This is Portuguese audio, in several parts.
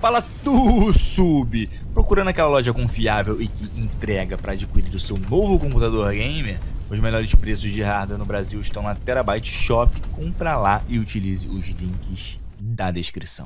Fala tu, sub! Procurando aquela loja confiável e que entrega para adquirir o seu novo computador gamer? Os melhores preços de hardware no Brasil estão na Terabyte Shop. Compra lá e utilize os links da descrição.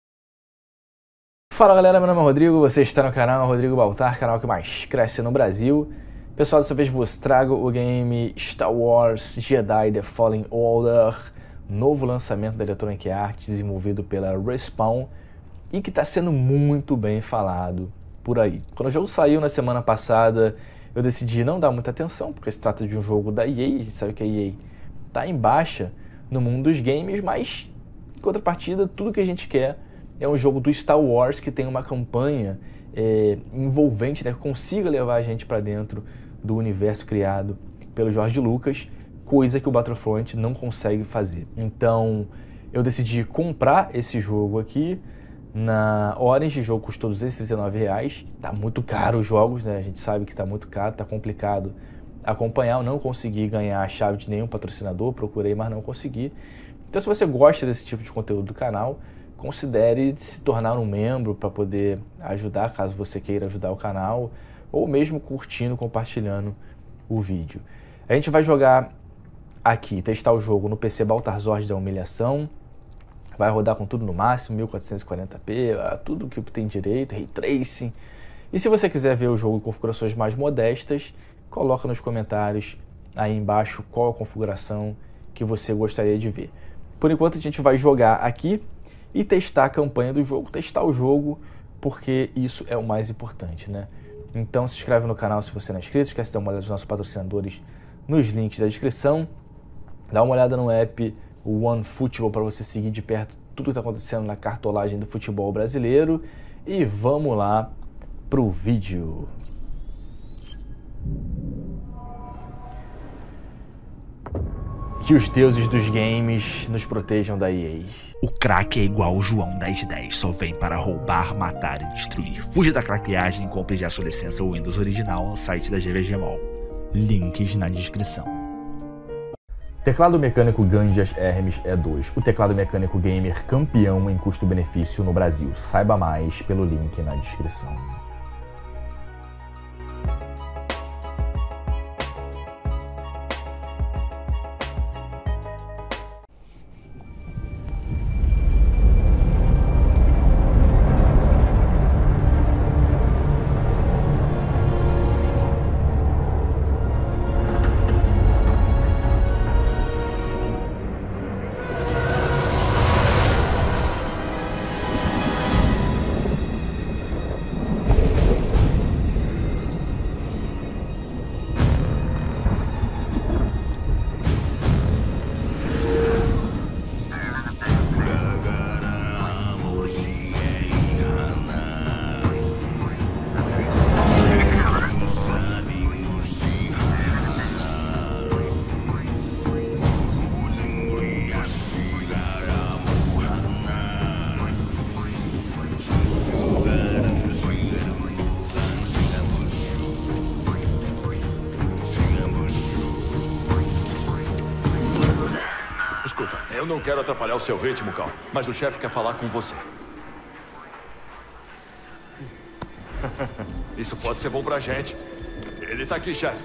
Fala galera, meu nome é Rodrigo, você está no canal Rodrigo Baltar, canal que mais cresce no Brasil. Pessoal, dessa vez vos trago o game Star Wars Jedi The Fallen Order, novo lançamento da Electronic Arts, desenvolvido pela Respawn, e que está sendo muito bem falado por aí. Quando o jogo saiu na semana passada, eu decidi não dar muita atenção, porque se trata de um jogo da EA, a gente sabe que a EA está em baixa no mundo dos games, mas em contrapartida, tudo que a gente quer é um jogo do Star Wars que tem uma campanha envolvente, né, que consiga levar a gente para dentro do universo criado pelo George Lucas, coisa que o Battlefront não consegue fazer. Então eu decidi comprar esse jogo aqui na Orange. O jogo custou R$239. Tá muito caro os jogos, né? A gente sabe que tá muito caro, tá complicado acompanhar. Eu não consegui ganhar a chave de nenhum patrocinador, procurei, mas não consegui. Então se você gosta desse tipo de conteúdo do canal, considere se tornar um membro para poder ajudar, caso você queira ajudar o canal, ou mesmo curtindo, compartilhando o vídeo. A gente vai jogar aqui, testar o jogo no PC Baltar Zord da Humilhação. Vai rodar com tudo no máximo, 1440p, tudo que tem direito, Ray Tracing. E se você quiser ver o jogo em configurações mais modestas, coloca nos comentários aí embaixo qual a configuração que você gostaria de ver. Por enquanto a gente vai jogar aqui e testar a campanha do jogo, testar o jogo, porque isso é o mais importante, né? Então se inscreve no canal se você não é inscrito, esquece de dar uma olhada nos nossos patrocinadores nos links da descrição, dá uma olhada no app OneFootball para você seguir de perto tudo que está acontecendo na cartolagem do futebol brasileiro, e vamos lá pro vídeo. Que os deuses dos games nos protejam da EA. O crack é igual o João 1010, só vem para roubar, matar e destruir. Fuja da craqueagem e compre já sua licença Windows original no site da GVG Mall. Links na descrição. Teclado mecânico Gandias Hermes E2, o teclado mecânico gamer campeão em custo-benefício no Brasil. Saiba mais pelo link na descrição. Eu não quero atrapalhar o seu ritmo, Cal, mas o chefe quer falar com você. Isso pode ser bom pra gente. Ele tá aqui, chefe.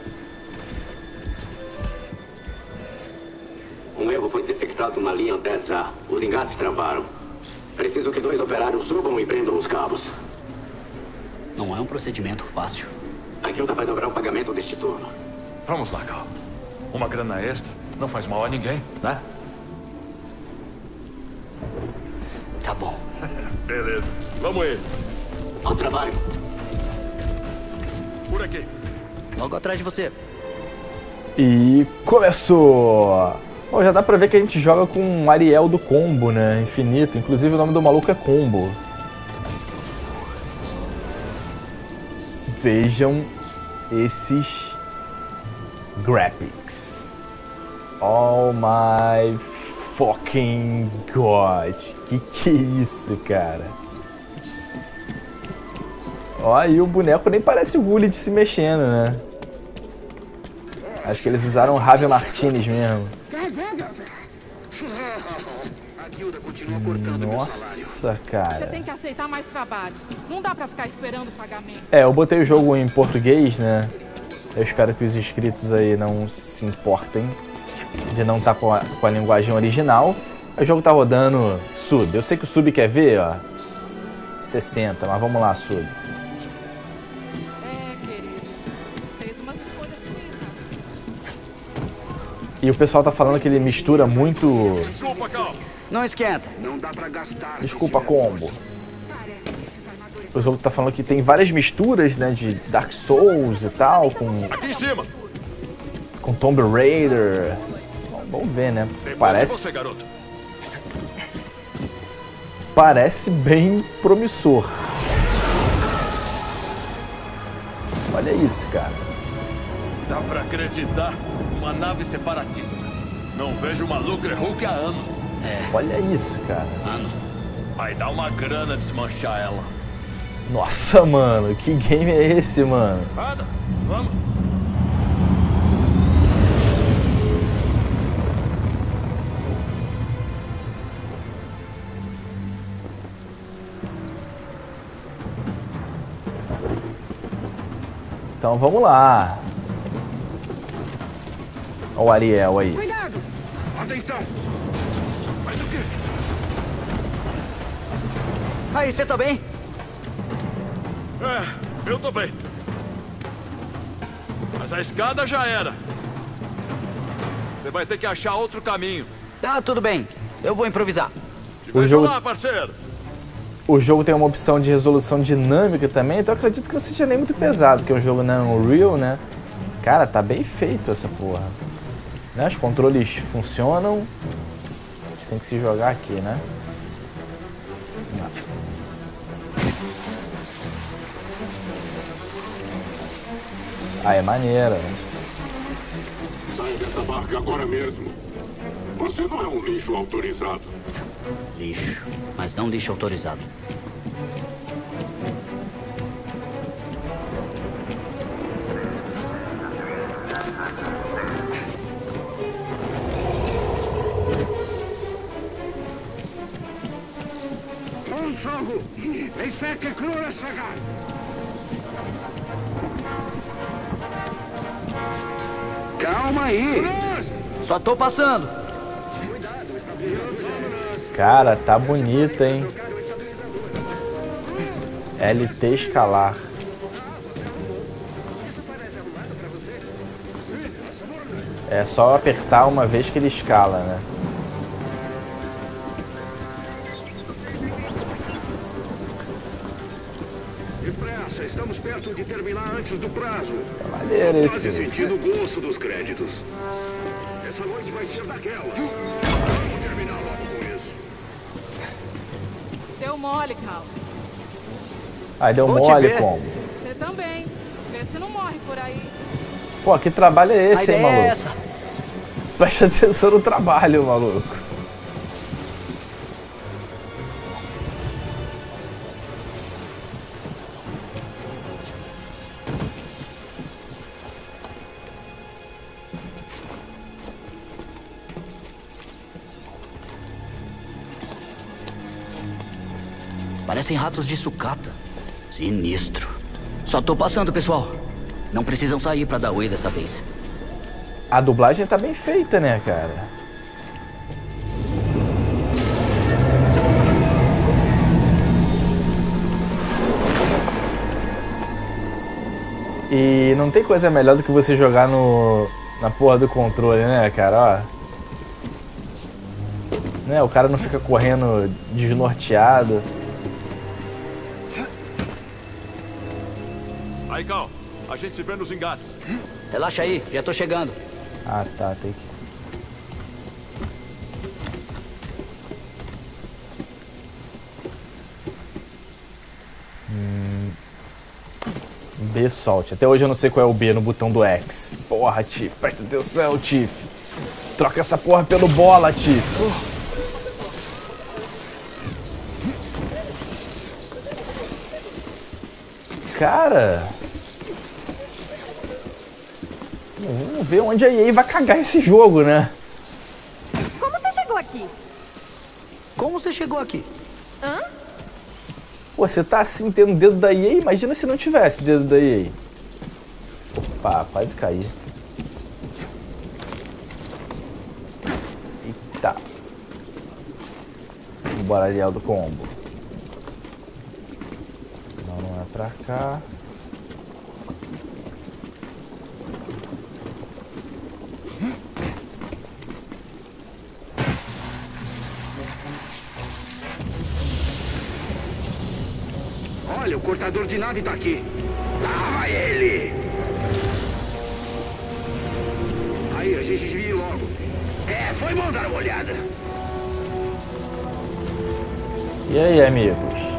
Um erro foi detectado na linha 10A. Os engates travaram. Preciso que 2 operários subam e prendam os cabos. Não é um procedimento fácil. A Guilda vai dobrar o pagamento deste turno. Vamos lá, Cal. Uma grana extra não faz mal a ninguém, né? Tá bom. Beleza. Vamos ir. Bom trabalho. Por aqui. Logo atrás de você. E começou! Bom, já dá pra ver que a gente joga com um Ariel do combo, né? Infinito. Inclusive o nome do maluco é Combo. Vejam esses graphics. Oh my fucking god. Que é isso, cara? Ó, aí o boneco nem parece o Gullit se mexendo, né? Acho que eles usaram o Javi Martinez mesmo. Nossa, Você cara. tem que aceitar mais trabalhos. Não dá pra ficar esperando o pagamento. Eu botei o jogo em português, né? Eu espero que os inscritos aí não se importem de não estar com a linguagem original. O jogo tá rodando sub. Eu sei que o sub quer ver, ó, 60, mas vamos lá, sub. Querido. Fez umas escolhas ruins. E o pessoal tá falando que ele mistura muito... Desculpa, Cal. Não esquenta. Desculpa, combo. O jogo tá falando que tem várias misturas, né, de Dark Souls e tal, Aqui em cima. com Tomb Raider. Bom, vamos ver, né? Depois de você, garoto. Parece bem promissor. Olha isso, cara. Dá pra acreditar? Uma nave separatista. Não vejo uma Lucre Hulk há anos. Olha isso, cara. Anos. Vai dar uma grana desmanchar ela. Nossa, mano, que game é esse, mano? Nada. Vamos. Então vamos lá. Olha o Ariel aí. Cuidado. Atenção. Mas o quê? Aí, você tá bem? Eu tô bem. Mas a escada já era. Você vai ter que achar outro caminho. Tá, tudo bem. Eu vou improvisar. Te O vejo jogo- lá, parceiro. O jogo tem uma opção de resolução dinâmica também, então eu acredito que não seja nem muito pesado, porque o jogo não é Unreal, né? Cara, tá bem feito essa porra. Né? Os controles funcionam. A gente tem que se jogar aqui, né? Ah, é maneira. Saia dessa barca agora mesmo. Você não é um lixo autorizado. Lixo. Mas não lixo autorizado. Calma aí. Só tô passando. Cara, tá bonita, hein? LT escalar. É só apertar uma vez que ele escala, né? Depressa, estamos perto de terminar antes do prazo. Maneiro Pode esse. sentir o gosto dos créditos. Essa noite vai ser daquela. Vamos terminar logo com isso. Deu mole, Cal. Aí deu Vou te mole ver. como? Você também. Vê se não morre por aí. Pô, que trabalho é A esse, hein, ideia é maluco? essa. Presta atenção no trabalho, maluco. Parecem ratos de sucata. Sinistro. Só tô passando, pessoal. Não precisam sair pra dar oi dessa vez. A dublagem tá bem feita, né, cara? E não tem coisa melhor do que você jogar na porra do controle, né, cara? Ó. Né, o cara não fica correndo desnorteado. Aí, Cal. A gente se vê nos engates. Relaxa aí, já tô chegando. Ah, tá, tem que... B Salt. Até hoje eu não sei qual é o B no botão do X. Porra, Tiff. Presta atenção, Tiff. Troca essa porra pelo bola, Tiff. Cara... Vamos ver onde a EA vai cagar esse jogo, né? Como você chegou aqui? Como você chegou aqui? Hã? Pô, você tá assim tendo o dedo da EA? Imagina se não tivesse dedo da EA. Opa, quase caí. Eita. Bora, Ariel do combo. Não é pra cá. Olha, o cortador de nave tá aqui. Lá vai ele! Aí, a gente devia ir logo. É, foi bom dar uma olhada. E aí, amigos?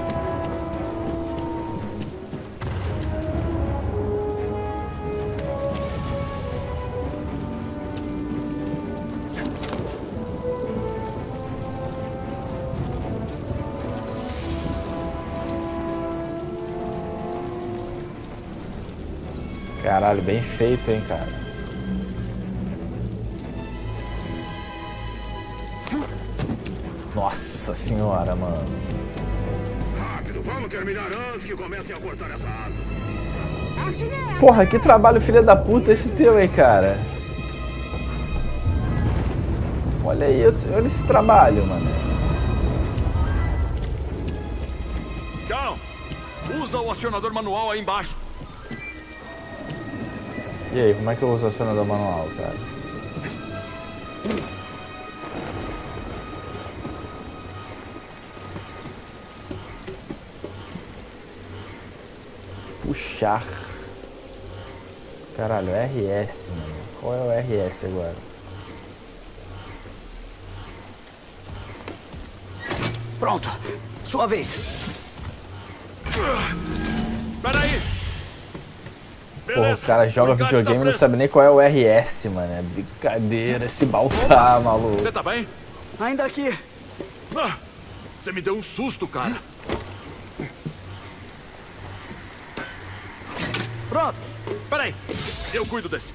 Caralho, bem feito, hein, cara. Nossa senhora, mano. Rápido, vamos terminar antes que comecem a cortar essa asa. Porra, que trabalho filha da puta esse teu, hein, cara. Olha aí, olha esse trabalho, mano. Cal, usa o acionador manual aí embaixo. E aí, como é que eu uso o acionador manual, cara? Puxar. Caralho, RS, mano. Qual é o RS agora? Pronto. Sua vez. Peraí. Porra, os caras jogam videogame e não sabem nem qual é o RS, mano. É brincadeira esse Baltar, maluco. Você tá bem? Ainda aqui. Ah, você me deu um susto, cara. Pronto. Peraí, eu cuido desse.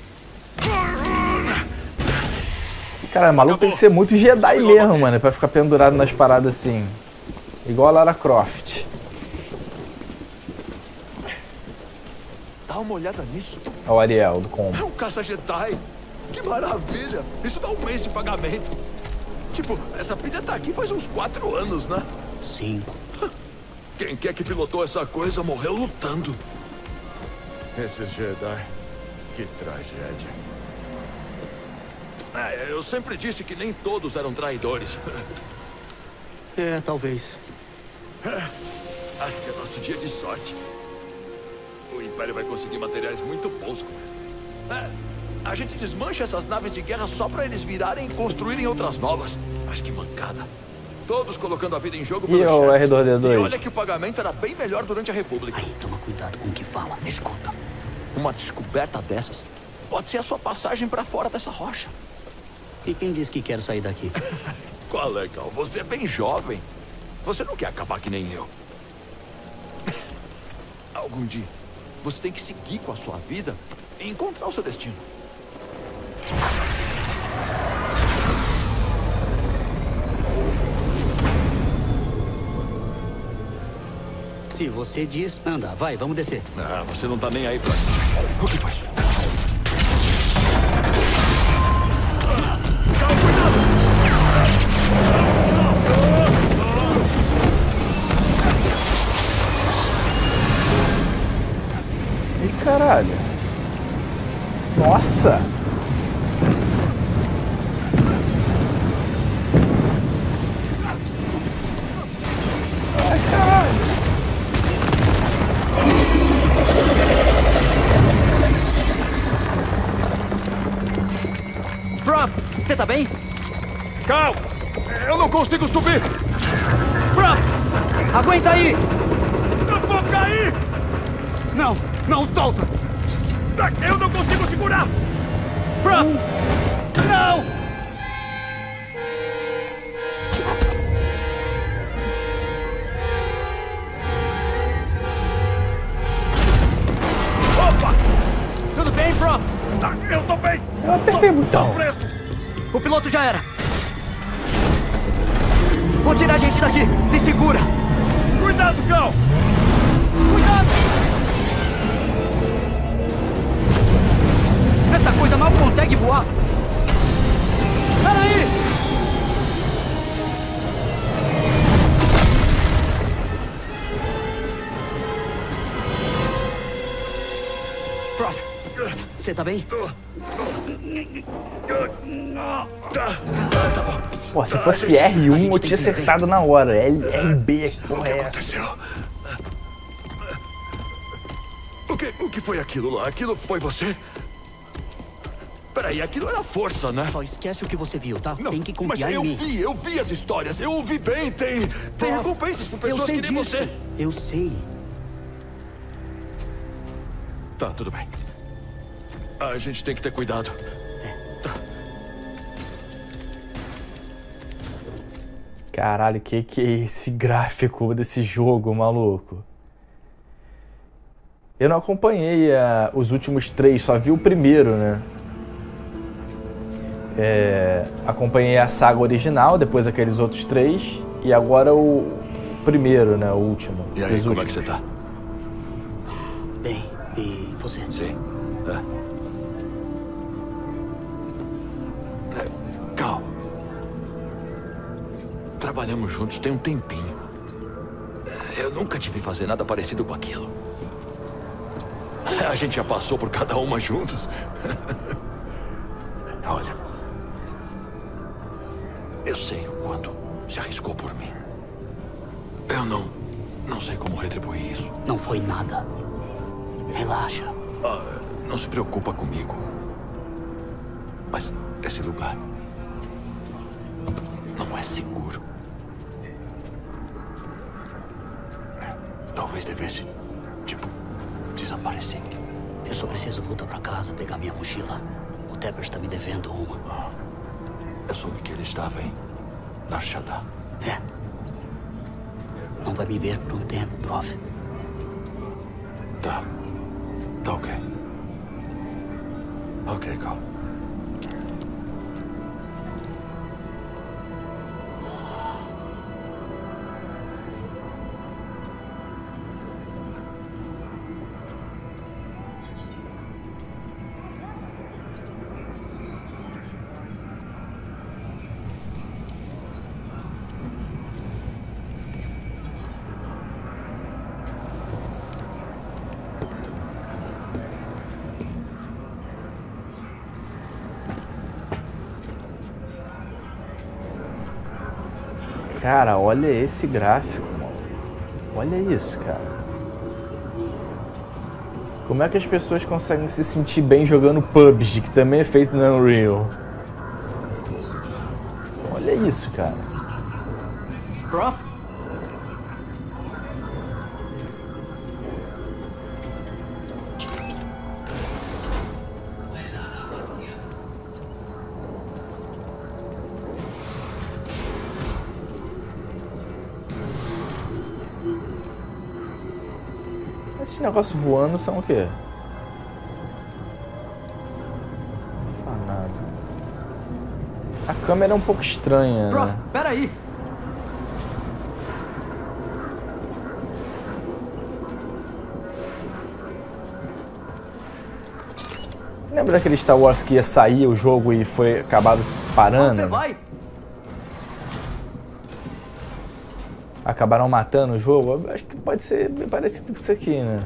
Cara, o maluco tem que ser muito Jedi mesmo, mano, pra ficar pendurado nas paradas assim. Igual a Lara Croft. Dá uma olhada nisso. Olha o Ariel do combo. É um caça Jedi. Que maravilha. Isso dá um mês de pagamento. Tipo, essa pilha tá aqui faz uns 4 anos, né? 5. Quem quer que pilotou essa coisa morreu lutando. Esses Jedi. Que tragédia. Eu sempre disse que nem todos eram traidores. É, talvez. Acho que é nosso dia de sorte. O Império vai conseguir materiais muito bons com ele. A gente desmancha essas naves de guerra só pra eles virarem e construírem outras novas. Mas que mancada. Todos colocando a vida em jogo E pelos o chefes. R2D2? E olha que o pagamento era bem melhor durante a República. Aí, toma cuidado com o que fala. Escuta. Uma descoberta dessas pode ser a sua passagem pra fora dessa rocha. E quem disse que quero sair daqui? Qual é, Cal? Você é bem jovem. Você não quer acabar que nem eu. Algum dia, você tem que seguir com a sua vida e encontrar o seu destino. Se você diz, anda, vai, vamos descer. Ah, você não tá nem aí pra... O que faz? Ih, caralho. Nossa! Ai, caralho. Prof, você tá bem? Cal! Eu não consigo subir! Prof, aguenta aí! Eu vou cair! Não, não solta! Eu não consigo segurar! Prof, não! Opa! Tudo bem, Prof? Eu tô bem! Eu apertei o botão. Preso! O piloto já era. Vou tirar a gente daqui! Se segura! Cuidado, Cal! Cuidado! Essa coisa mal consegue voar! Peraí! Prof, você tá bem? Pô, se fosse R1 eu tinha acertado na hora. LB, que porra é essa? Aconteceu? O que foi aquilo lá? Aquilo foi você? Peraí, aquilo era força, né? Só esquece o que você viu, tá? Não, Tem que mas confiar em mim. eu vi as histórias, eu ouvi bem, tem recompensas por Eu pessoas sei que nem disso. você. Eu sei. Tá, tudo bem. A gente tem que ter cuidado. Tá. Caralho, que é esse gráfico desse jogo, maluco? Eu não acompanhei os últimos 3, só vi o primeiro, né? Acompanhei a saga original, depois aqueles outros 3, e agora o primeiro, né? O último. E aí, como é que você tá? Bem, e você? Sim. Cal. Trabalhamos juntos tem um tempinho. Eu nunca te vi fazer nada parecido com aquilo. A gente já passou por cada uma juntos. Olha, eu sei o quanto se arriscou por mim. Eu não sei como retribuir isso. Não foi nada. Relaxa. Não se preocupa comigo. Mas esse lugar não é seguro. Talvez devesse, desaparecer. Eu só preciso voltar pra casa, pegar minha mochila. O Tepper está me devendo uma. Eu soube que ele estava em Nar Shaddaa. Não vai me ver por um tempo, prof. Tá ok. Ok, Cal. Cara, olha esse gráfico, mano. Olha isso, cara. Como é que as pessoas conseguem se sentir bem jogando PUBG, que também é feito na Unreal? Olha isso, cara. Prof? Esses negócios voando são o quê? Não faz nada. A câmera é um pouco estranha, Prof, né? peraí! Lembra daquele Star Wars que ia sair o jogo e foi acabado parando? Você vai? Acabaram matando o jogo? Eu acho que pode ser bem parecido com isso aqui, né?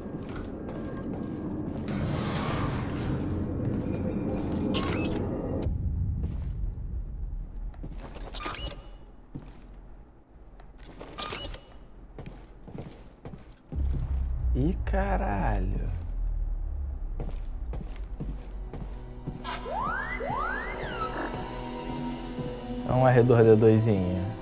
Ih, caralho. É um R2D2zinho.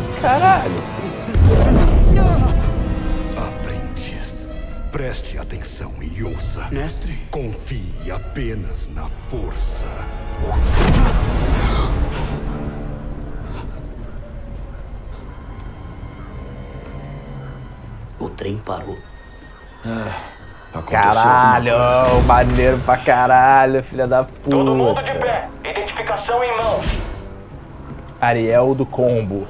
Caralho! Aprendiz, preste atenção. atenção e ouça. Mestre? Confie apenas na força. O trem parou. Caralho, maneiro pra caralho, filha da puta. Todo mundo de pé. Identificação em mãos. Ariel do Combo.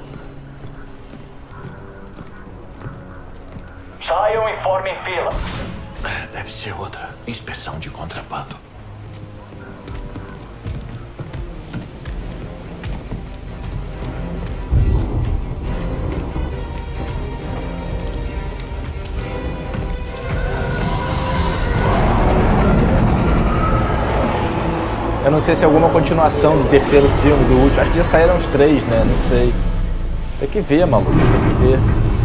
Saiam e formem fila. Deve ser outra inspeção de contrabando. Eu não sei se é alguma continuação do terceiro filme, do último. Acho que já saíram os 3, né? Não sei. Tem que ver, maluco. Tem que ver.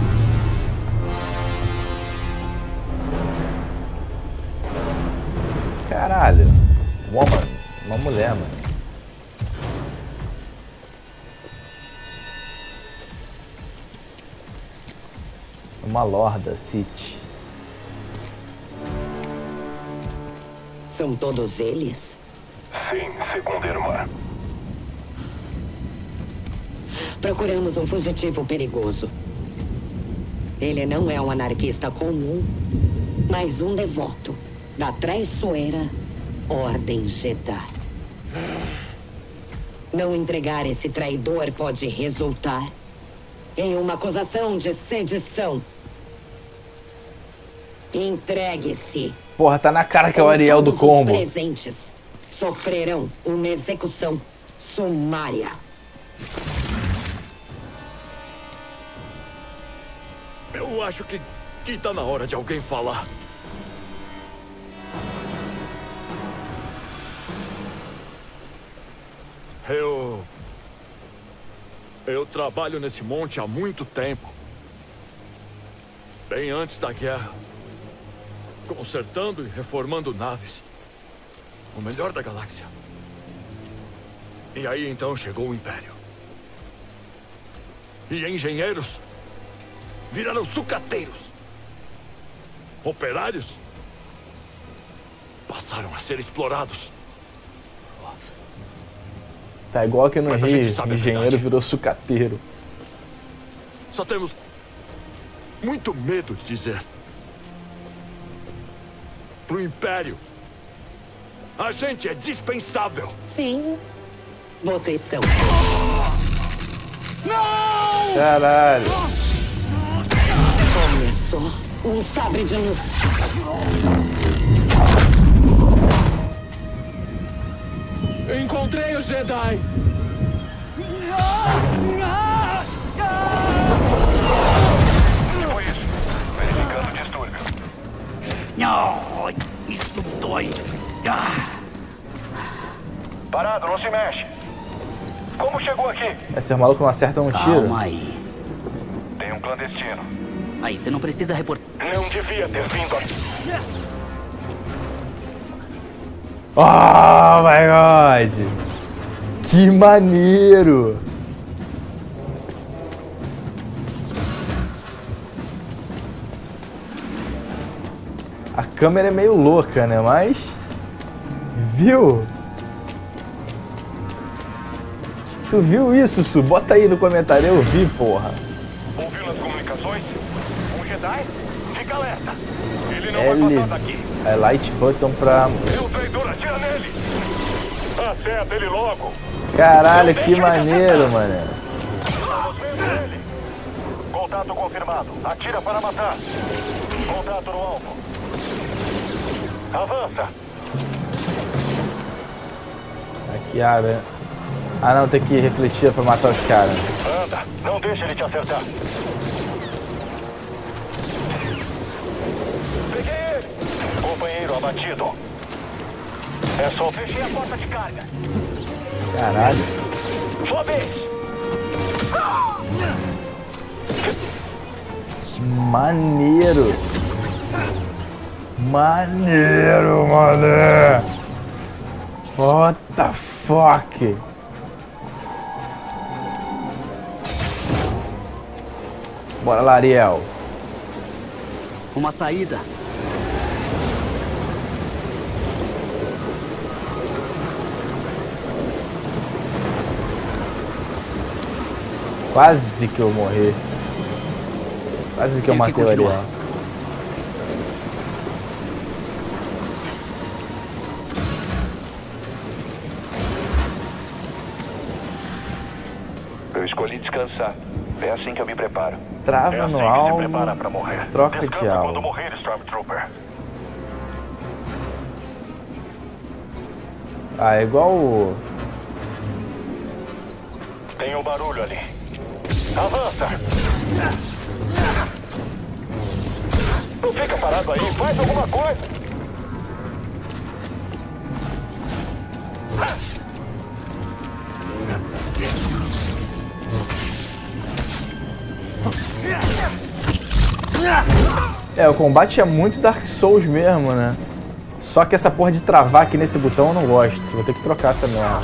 Caralho. Woman. Uma mulher, mano. Uma lorda, City. São todos eles? Sim, segundo a irmã. Procuramos um fugitivo perigoso. Ele não é um anarquista comum, mas um devoto da traiçoeira Ordem Jedi. Não entregar esse traidor pode resultar em uma acusação de sedição. Entregue-se. Porra, tá na cara que é o Ariel do Combo. Os presentes sofrerão uma execução sumária. Eu acho que tá na hora de alguém falar. Eu trabalho nesse monte há muito tempo. Bem antes da guerra. Consertando e reformando naves. O melhor da galáxia. E aí então chegou o Império. E engenheiros viraram sucateiros. Operários passaram a ser explorados. Tá igual aqui no Mas a Rio, gente sabe a engenheiro verdade. virou sucateiro. Só temos muito medo de dizer. Pro Império, a gente é dispensável. Sim, vocês são. Caralho. Olha só, um sabre de luz. Encontrei o Jedi. O que foi isso? Verificando o distúrbio. Não, isso dói. Parado, não se mexe. Como chegou aqui? Esse maluco não acerta um tiro. Calma aí. Tem um clandestino. Aí, você não precisa reportar. Não devia ter vindo aqui. Oh my god! Que maneiro! A câmera é meio louca, né? Mas... Viu? Tu viu isso, Su? Bota aí no comentário, eu vi, porra. Ouviu nas comunicações? Um Jedi? Fica alerta. Ele não vai passar daqui. É light button pra... Seu traidor, atira nele. Acerta ele logo. Caralho, que maneiro, mano. Vamos ver ele. Contato confirmado. Atira para matar. Contato no alvo. Avança. Aqui abre. Ah não, tem que refletir pra matar os caras. Anda. Não deixa ele te acertar. Peguei ele. Companheiro abatido. É só fechar a porta de carga. Caralho. Sua vez. Maneiro. Maneiro, mano. What the fuck? Bora lá, Ariel. Uma saída. Quase que eu morri. Quase que eu matei o Ariel. Eu escolhi descansar. É assim que eu me preparo. Trava no alvo. Pra morrer. Troca Descansa de alvo. quando morrer, Stormtrooper. Ah, é igual o... Tem um barulho ali. Avança! Não fica parado aí, faz alguma coisa! É, o combate é muito Dark Souls mesmo, né? Só que essa porra de travar aqui nesse botão eu não gosto. Vou ter que trocar essa merda.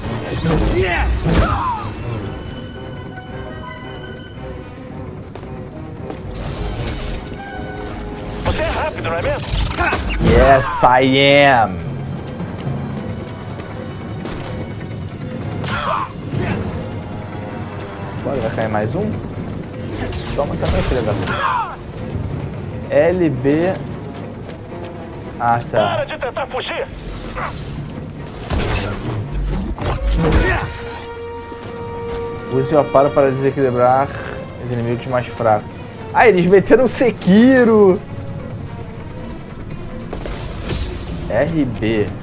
Você é rápido, não é mesmo? Yes, I am! Agora vai cair mais um? Toma também, filha da puta. LB... Ah, tá. Para de tentar fugir! Use o aparo para desequilibrar os inimigos mais fracos. Ah, eles meteram o Sekiro! RB.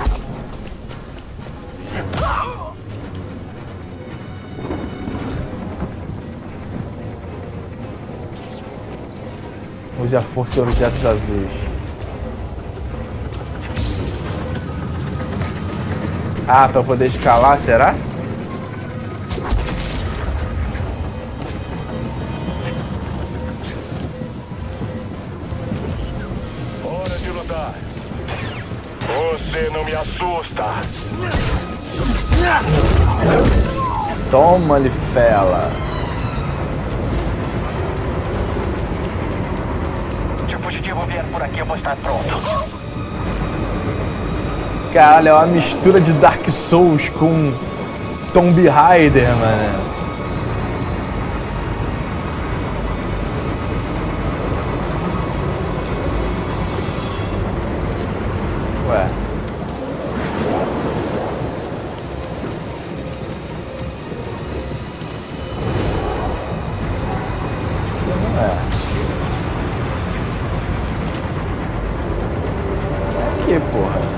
Use a força e objetos azuis. Ah, pra poder escalar, será? Hora de lutar. Você não me assusta. Toma-lhe, fela. Se o fugitivo vier por aqui, eu vou estar pronto. Caralho, é uma mistura de Dark Souls com Tomb Raider, mano. Ué. Aqui, porra.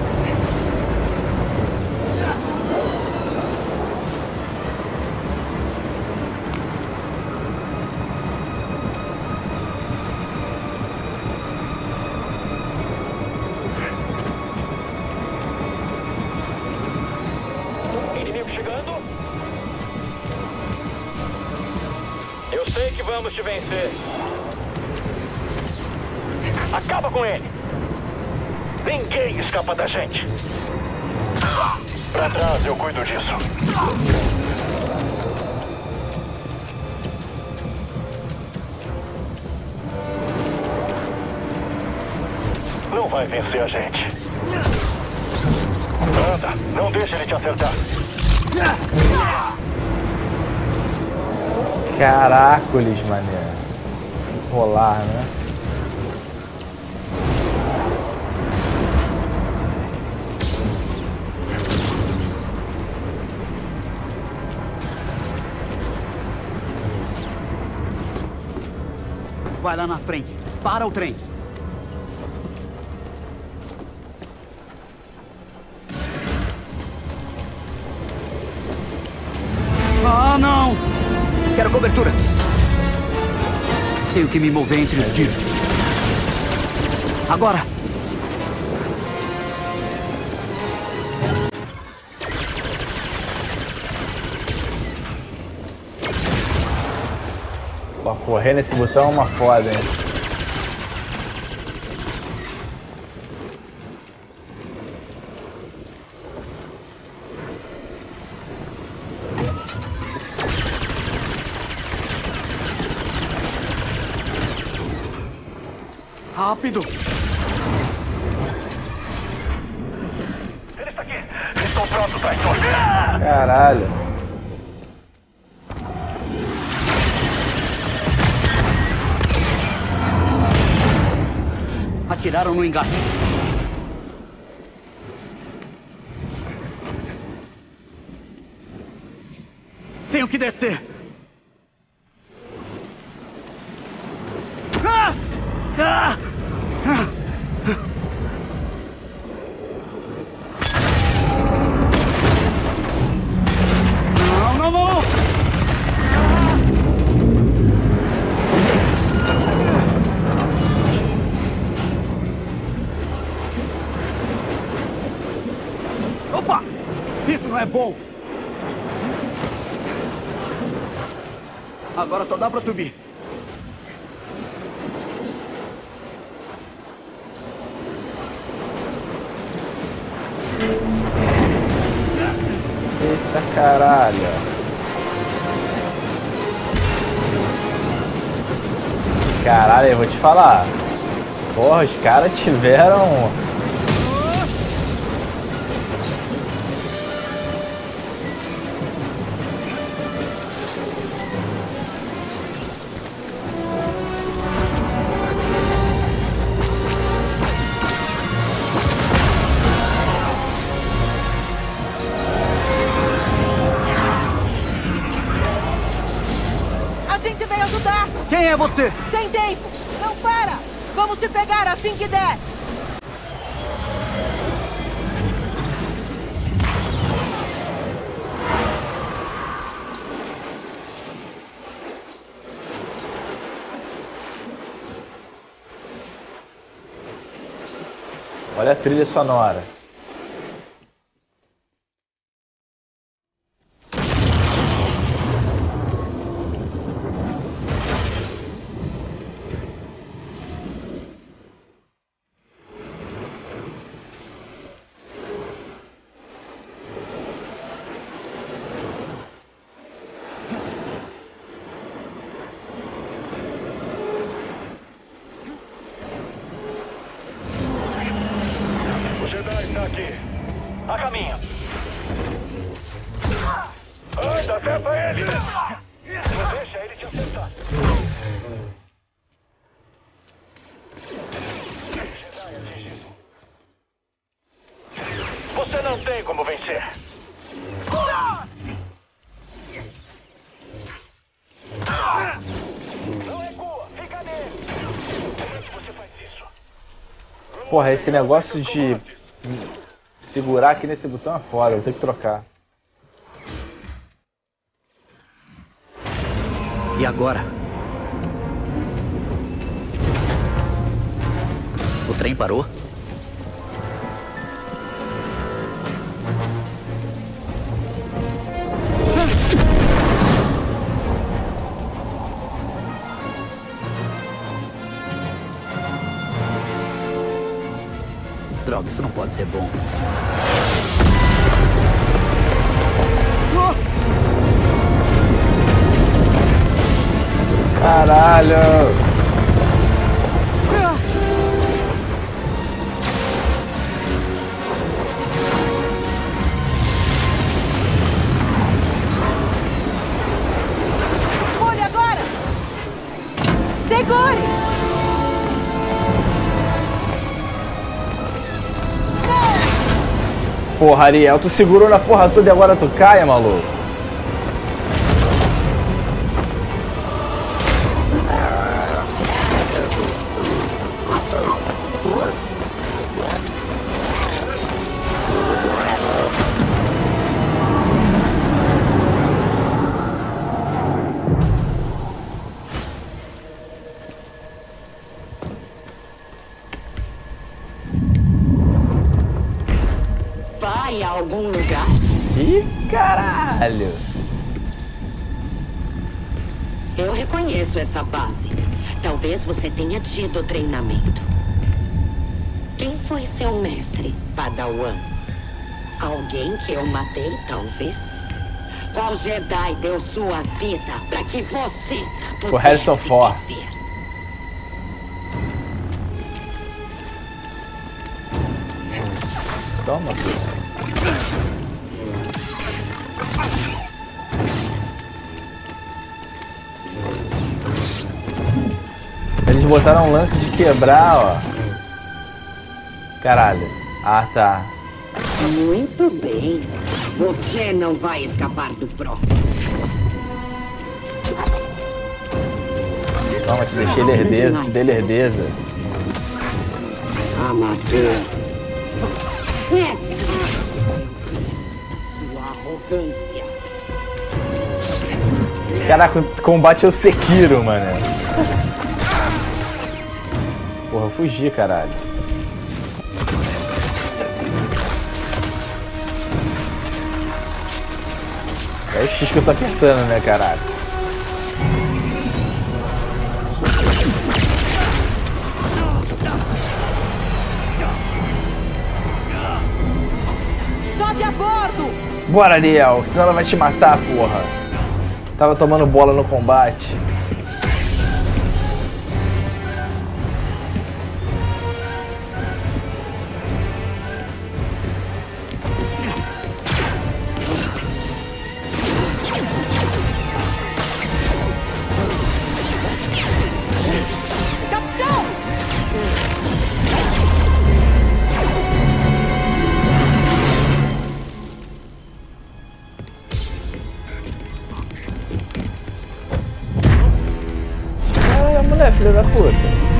Vamos te vencer. Acaba com ele. Ninguém escapa da gente. Pra trás, eu cuido disso. Não vai vencer a gente. Anda, não deixe ele te acertar. Caracoles, mané. Rolar, né? Vai lá na frente. Para o trem. Ah, não! Quero cobertura. Tenho que me mover entre os tiros. Agora! Pô, correr nesse botão é uma foda, hein? Rápido! Ele está aqui! Estou pronto, traidor! Caralho! Atiraram no engate. Tenho que descer. Ah! Ah! Ah! Não, não, não! Opa! Isso não é bom! Agora só dá pra subir. Eita caralho. Caralho, eu vou te falar. Porra, os caras tiveram... Quem é você? Tem tempo! Não para! Vamos se pegar assim que der! Olha a trilha sonora. Aqui. A caminho. Anda, acerta ele! Não deixa ele te acertar. Você não tem como vencer. Não recua, fica nele. Como é que você faz isso? Porra, esse negócio de... segurar aqui nesse botão é foda, vou ter que trocar. E agora? O trem parou? Droga, isso não pode ser bom. Caralho! Olha agora! Segure! Porra, Ariel, tu segurou na porra toda e agora tu cai, maluco? Vai a algum lugar? Ih, caralho! Eu reconheço essa base. Talvez você tenha tido treinamento. Quem foi seu mestre, Padawan? Alguém que eu matei, talvez? Qual Jedi deu sua vida para que você pudesse O Harrison Ford. viver? Toma, filho. Eles botaram um lance de quebrar, ó. Caralho. Ah, tá. Muito bem. Você não vai escapar do próximo. Toma, te deixei lerdeza, te dei lerdeza. Amador. Sua arrogância. Caraca, o combate é o Sekiro, mano. Porra, eu fugi, caralho. É o X que eu tô apertando, né, caralho? Sobe a bordo! Bora, Ariel, senão ela vai te matar, porra. Tava tomando bola no combate. Filha da puta.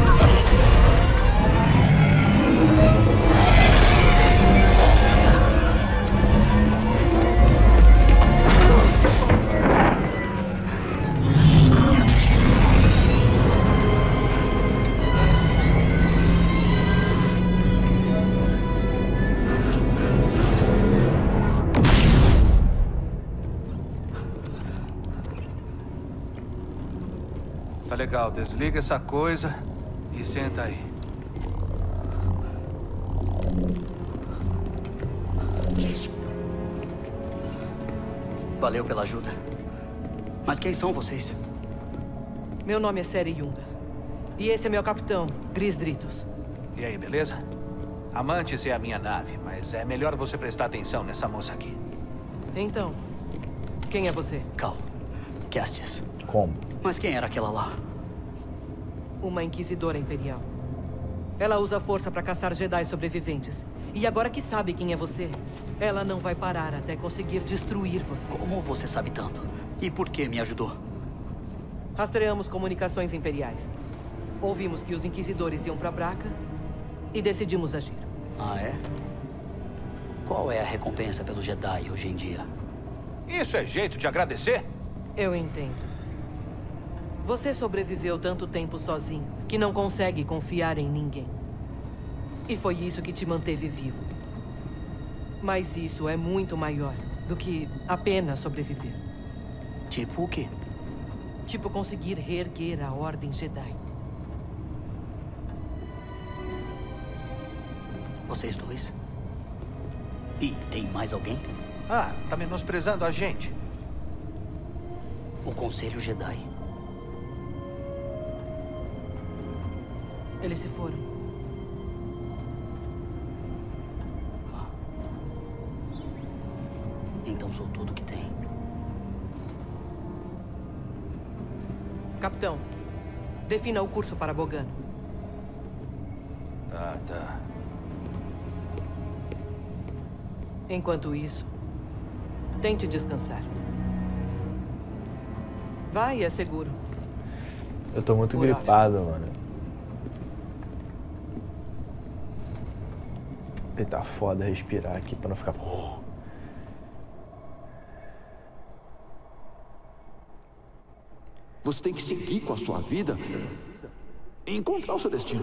Tá legal, desliga essa coisa e senta aí. Valeu pela ajuda. Mas quem são vocês? Meu nome é Seri Yunda. E esse é meu capitão, Gris Dritos. E aí, beleza? Amantes é a minha nave, mas é melhor você prestar atenção nessa moça aqui. Então, quem é você? Cal. Kestis. Como? Mas quem era aquela lá? Uma inquisidora imperial. Ela usa a força para caçar Jedi sobreviventes. E agora que sabe quem é você, ela não vai parar até conseguir destruir você. Como você sabe tanto? E por que me ajudou? Rastreamos comunicações imperiais. Ouvimos que os inquisidores iam para Braca e decidimos agir. Ah, é? Qual é a recompensa pelo Jedi hoje em dia? Isso é jeito de agradecer? Eu entendo. Você sobreviveu tanto tempo sozinho que não consegue confiar em ninguém. E foi isso que te manteve vivo. Mas isso é muito maior do que apenas sobreviver. Tipo o quê? Tipo conseguir reerguer a Ordem Jedi. Vocês dois? E tem mais alguém? Ah, tá menosprezando a gente. O Conselho Jedi. Eles se foram. Então sou tudo que tem. Capitão, defina o curso para Bogano. Tá. Enquanto isso, tente descansar. Vai, é seguro. Eu tô muito gripado, mano. E tá foda respirar aqui pra não ficar... Você tem que seguir com a sua vida e encontrar o seu destino.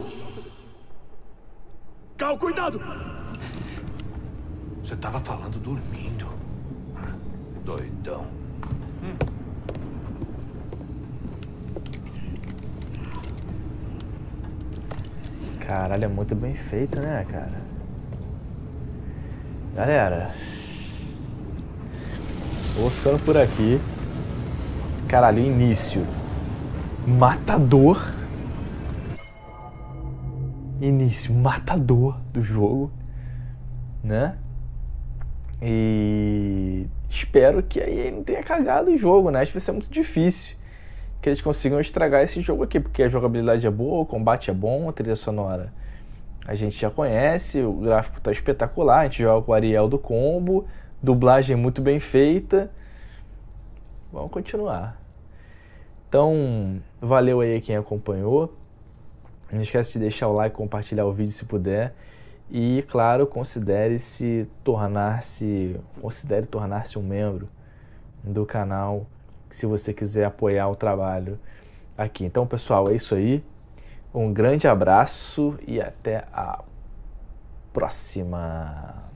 Cal, cuidado! Você tava falando dormindo. Doidão. Caralho, é muito bem feito, né, cara? Galera, vou ficando por aqui. Caralho, início. Matador. Início matador do jogo, né? E espero que aí não tenha cagado o jogo, né? Acho que vai ser muito difícil que eles consigam estragar esse jogo aqui, porque a jogabilidade é boa, o combate é bom, a trilha sonora a gente já conhece, o gráfico tá espetacular, a gente joga com o Ariel do Combo, dublagem muito bem feita. Vamos continuar. Então, valeu aí quem acompanhou. Não esquece de deixar o like, compartilhar o vídeo se puder. E, claro, considere tornar-se um membro do canal se você quiser apoiar o trabalho aqui. Então, pessoal, é isso aí. Um grande abraço e até a próxima.